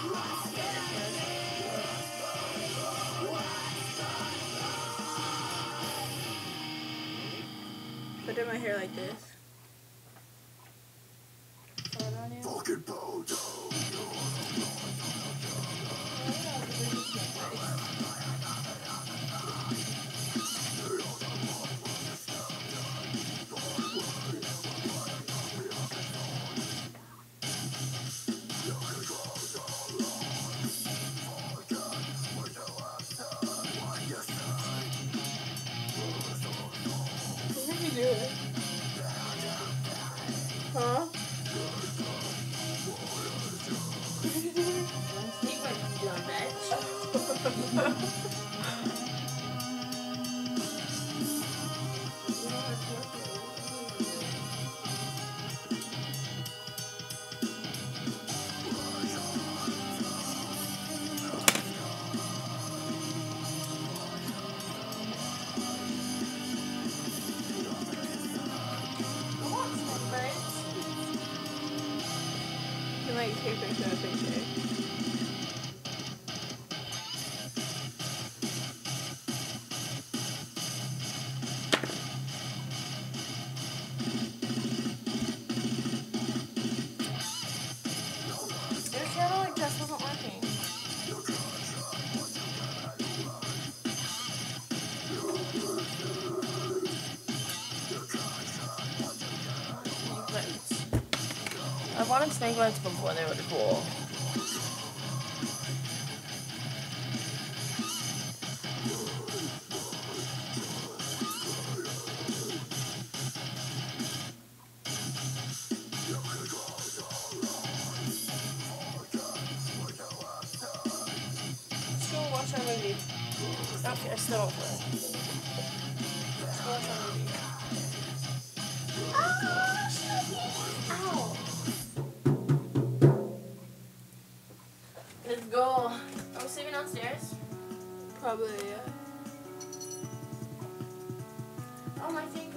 I did my hair like this. Fucking Bojo. What are you doing? Huh? What are you doing? Sleep like you done, bitch. You can like take picture of picture. Your channel like just wasn't working. I wanted snake bites before they were cool. Let's go watch our movie. Okay, I still don't play. Let's go watch our movie. Ow! Let's go. Are we sleeping downstairs? Probably, yeah. Oh, my thing.